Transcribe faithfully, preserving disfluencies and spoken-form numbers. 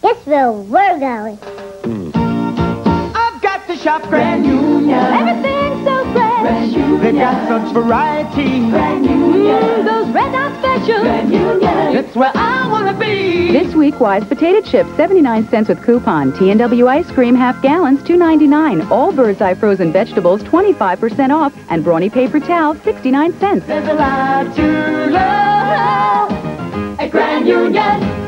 Yes, Bill, we're going. I've got to shop Grand Union. Everything's so fresh. Grand Union. They've got such variety. Grand Union. Mm, those red dot specials. Grand Union. It's where I want to be. This week, Wise potato chips, seventy-nine cents with coupon. T and W ice cream, half gallons, two ninety-nine. All Bird's Eye frozen vegetables, twenty-five percent off. And Brawny paper towel, sixty-nine cents. There's a lot to love at Grand Union.